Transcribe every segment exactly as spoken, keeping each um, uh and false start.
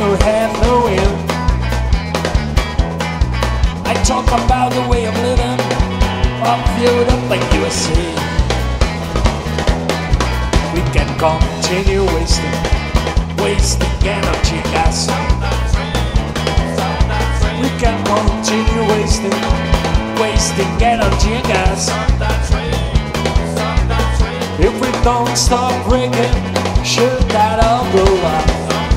don't have no end. I talk about the way of living, I'm filled up like U S A. We can continue wasting, wasting energy gas. We can continue wasting, wasting energy and gas. If we don't stop breaking, should that all blow up?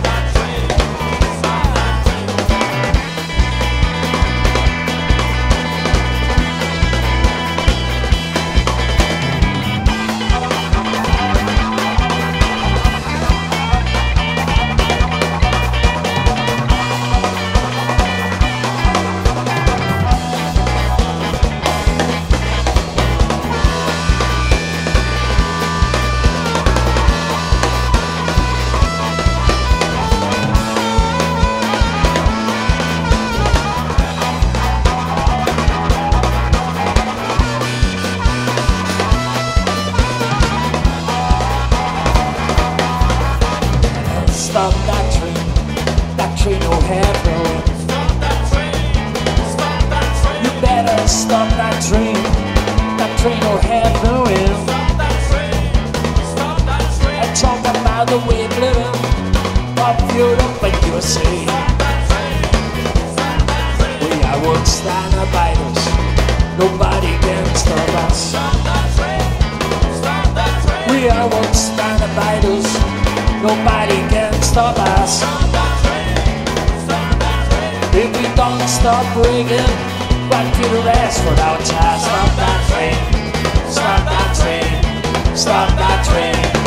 Stop that train, that train will have no end. Stop that train, stop that train. You better stop that train, that train will have no end. Stop that train, stop that train. I talk about the way of living, I'm filled up like U S A. Stop that train, stop that train. We I won't stand by us, nobody can stop us. Stop that train, stop that train. We I won't stand by us, nobody can stop us. Stop that train, stop that train. If we don't stop breaking, what could the rest without us? Stop that train, stop that train, stop that train.